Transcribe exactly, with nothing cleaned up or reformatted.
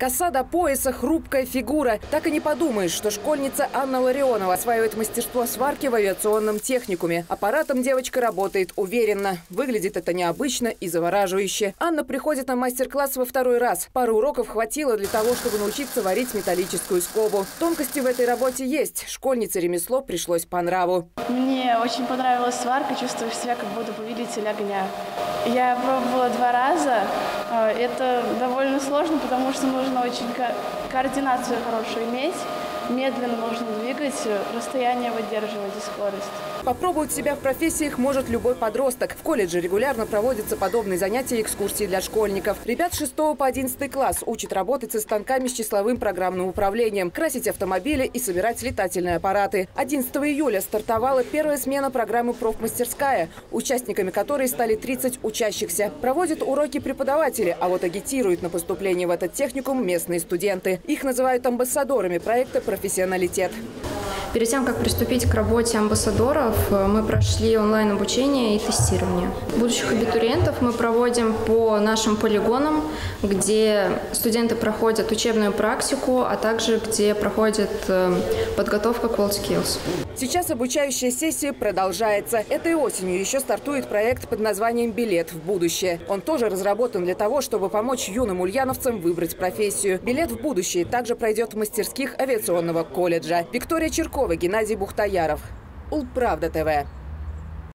Коса до пояса, хрупкая фигура. Так и не подумаешь, что школьница Анна Ларионова осваивает мастерство сварки в авиационном техникуме. Аппаратом девочка работает уверенно. Выглядит это необычно и завораживающе. Анна приходит на мастер-класс во второй раз. Пару уроков хватило для того, чтобы научиться варить металлическую скобу. Тонкости в этой работе есть. Школьнице ремесло пришлось по нраву. Мне очень понравилась сварка, чувствуешь себя как будто повелитель огня. Я пробовала два раза. Это довольно сложно, потому что нужно очень ко- координацию хорошую иметь. Медленно нужно двигать, расстояние выдерживать и скорость. Попробовать себя в профессиях может любой подросток. В колледже регулярно проводятся подобные занятия и экскурсии для школьников. Ребят с шестого по одиннадцатый класс учат работать со станками с числовым программным управлением, красить автомобили и собирать летательные аппараты. одиннадцатого июля стартовала первая смена программы «Профмастерская», участниками которой стали тридцать учащихся. Проводят уроки преподаватели, а вот агитируют на поступление в этот техникум местные студенты. Их называют амбассадорами проекта «Профессионалитет». Перед тем, как приступить к работе амбассадоров, мы прошли онлайн-обучение и тестирование. Будущих абитуриентов мы проводим по нашим полигонам, где студенты проходят учебную практику, а также где проходит подготовка к WorldSkills. Сейчас обучающая сессия продолжается. Этой осенью еще стартует проект под названием «Билет в будущее». Он тоже разработан для того, чтобы помочь юным ульяновцам выбрать профессию. «Билет в будущее» также пройдет в мастерских авиационного колледжа. Виктория Черкова, Геннадий Бухтаяров. Улправда ТВ.